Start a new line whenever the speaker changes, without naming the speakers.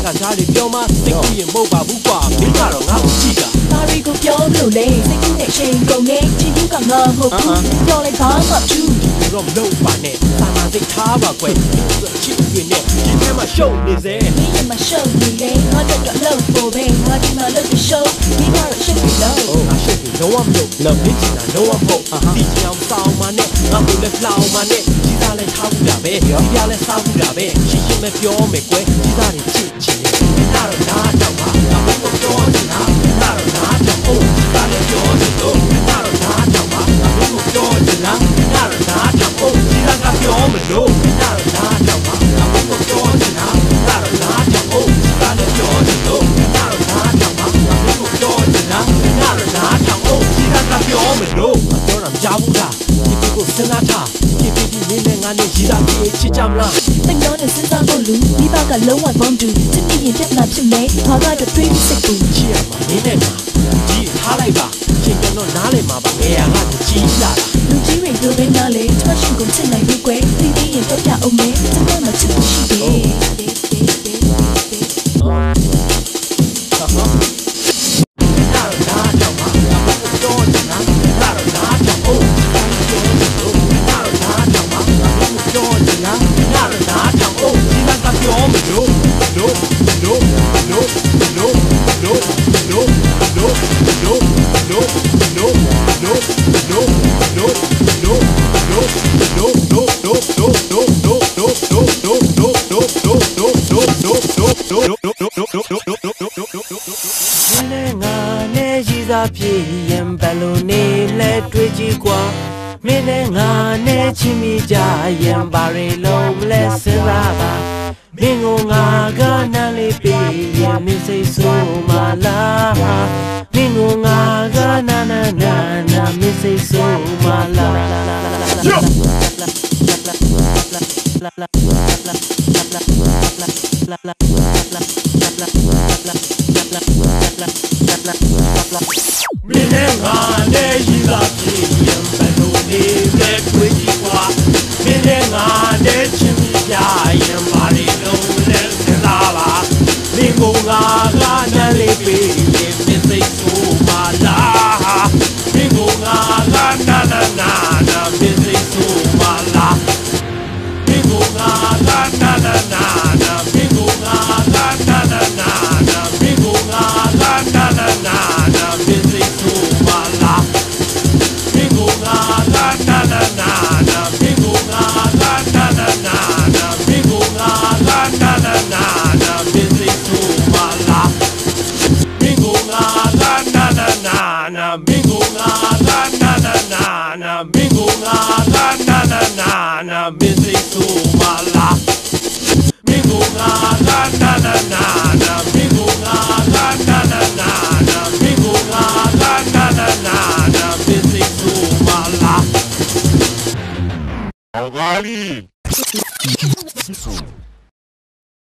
ဒါတွေပြောမှစိတ်ကူးရင်မဟုတ်ပါဘူးကွာမင်းကတော့ငါ့ကိုကြည့်တာ
ဘာတွေကိုပြောလို့လဲစိတ်ကူးနဲ့ချိန်ကုန်နေချင်သူကငါမဟုတ်ဘူးပြောလိုက်ပါမှချူ
ဒီတော့မလုပ်ပါနဲ့စာနာစိတ်ထားပါကွယ်ဒီဆိုချစ်တွေနဲ့ဒီထဲမှာရှုပ်နေစေ
မင်းမရှုပ်နေလေငါတက်တော့လို့ပို့ပဲငါဒီမှာလို့ရှုပ်မင်းကတော့ရှုပ်နေလို့
ငါရှုပ်နေလုံးဝမလုပ်လောက်နေချင်တာလုံးဝမဟုတ်ဒီချင်အောင်စောင်းမနဲ့ငါ့ကိုလည်းလှောင်မနဲ့ကြီးစားလဲထားဘူးတာပဲဒီပြလဲစားဘူးတာပဲရှင်းရှင်းပဲပြောမယ်ကွယ်ကြီးစားတွေချစ်ချင်တယ်ငါတော့နားတော့ပါငါမဟုတ်တော့နေတာငါတော့နားတော့ဟုတ်ကြီးစားလဲပြောနေလို့ငါတော့နားတော့ပါငါမဟုတ်တော့နေတာငါတော့နားတော့ဟုတ်ကြီးစားကပြောမလို့ငါတော့နားတော့ပါငါမဟုတ်တော့နေတာငါတော့နားတော့ဟုတ်ကြီးစားလဲပြောနေလို့ငါတော့နားတော့ပါငါမဟုတ်တော့နေတာငါတော့နားတော့ဟုတ်ကြီးစားကပြောမလို့ပြောတာမကြားဘူးလားဒီကိုစဉ်းစားထားဒီမင်းနဲ့ငါနဲ့ရည်သားပြေးချစ်ကြမလား
တင်တော့နဲ့စဉ်းစားဖို့လူဒီဘကလုံးဝဘုံတူချစ်နေရင်ပြဿနာဖြစ်နေဘာကတော့တွေးစိတ်ဘူး
ချစ်ရမှာမင်းနဲ့ငါကြီးထားလိုက်ပါရှင်ကျွန်တော်နားလည်မှာပါငယ်ရကကြီးလာတာ
လူကြီးတွေပြောနေတာလေကျွန်တော်ရှင်ကိုချစ်နိုင်ဘူးကွယ်ဒီဒီရင်တော့ပြအောင်မယ်ကျွန်တော်မှချစ်ဖို့ရှိတယ်
ပြေးရင်ဘယ်လိုနေလဲတွေးကြည့်ကွာမင်းနဲ့ငါနဲ့ချစ်မိကြရင်ဘာတွေလုံးမလဲစဉ်းစားပါမင်းကိုငါကနားလေးပေးရင်မင်းစိတ်ဆိုးမလားမင်းကိုငါကနာနာနာနာမင်းစိတ်ဆိုးမလားမင်းနဲ့ငါနဲ့ရည်သားပြေးရင်ဘယ်လိုနေလဲတွေးကြည့်ကွာမင်းနဲ့ငါနဲ့ချစ်မိကြရင်ဘာတွေလုံးလဲစဉ်းစားပါမင်းကိုငါကနားလေးပေးရင်မင်းစိတ်ဆိုးမလားမင်းကိုငါကနာနာနာနာမင်းစိတ်ဆိုးမလားမင်းကိုငါကနာနာနာနာမင်းကိုငါကနာနာနာနာမင်းကိုငါကနာနာနာနာမင်းစိတ်ဆိုးမလားမင်းကိုငါကနာနာနာနာမင်းကိုငါကနာနာနာနာမင်းကိုငါကနာနာနာနာမင်းစိတ်ဆိုးမလားမင်းကိုငါကနာနာနာနာမင်းကိုငါကနာနာနာနာမင်းကိုငါကနာနာနာနာမင်းစိတ်ဆိုးမလားမင်းကိုငါကနာနာနာနာမင်းကိုငါကနာနာနာနာမင်းကိုငါကနာနာနာနာမင်းစိတ်ဆိုးမလား
Agali